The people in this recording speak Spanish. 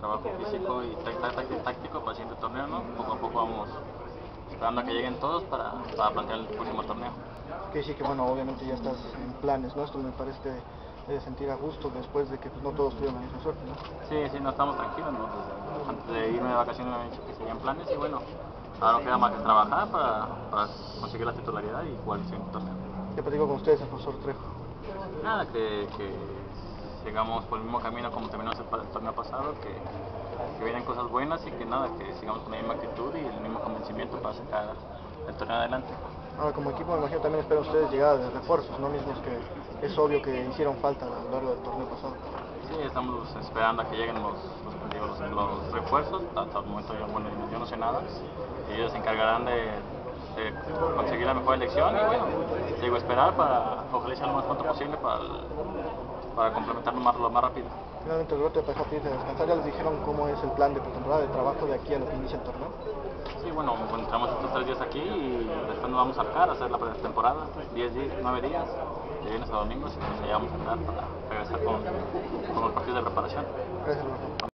trabajo físico y táctico para el siguiente torneo, ¿no? Poco a poco vamos esperando a que lleguen todos para plantear el próximo torneo. Que sí, que bueno, obviamente ya estás en planes, ¿no? Esto me parece que debe sentir a gusto después de que pues, no todos tuvieron la misma suerte, ¿no? Sí, no estamos tranquilos, ¿no? Antes de irme de vacaciones me han dicho que serían planes y bueno, ahora no queda más que trabajar para conseguir la titularidad y jugar el siguiente torneo. ¿Qué platico con ustedes, el profesor Trejo? Nada, que sigamos por el mismo camino como terminamos el torneo pasado, que vienen cosas buenas y que nada, que sigamos con la misma actitud y el mismo convencimiento para sacar el torneo adelante. Ahora, como equipo me imagino también esperan ustedes llegadas de refuerzos, ¿no? Mismos que es obvio que hicieron falta a lo largo del torneo pasado. Sí, estamos esperando a que lleguen los refuerzos. Hasta el momento yo no sé nada. Ellos se encargarán de conseguir la mejor elección y bueno, digo, esperar para ojalá sea lo más pronto posible para complementarlo lo más rápido. Finalmente el Rote dejó pedirse descansar, ya les dijeron cómo es el plan de pretemporada de trabajo de aquí a lo que inicia el torneo. Sí, bueno, estamos estos 3 días aquí y después nos vamos a Arcar a hacer la pretemporada, 9 días, de viernes a domingos, y pues allá vamos a entrar para regresar con los partidos de preparación. Gracias, Rote.